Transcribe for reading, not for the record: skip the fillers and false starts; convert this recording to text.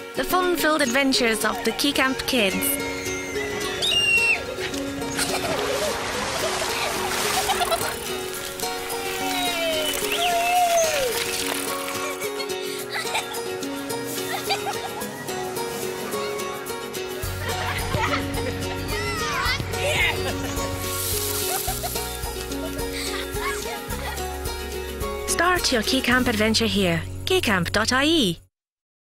The fun-filled adventures of the Keycamp kids. Start your Keycamp adventure here. Keycamp.ie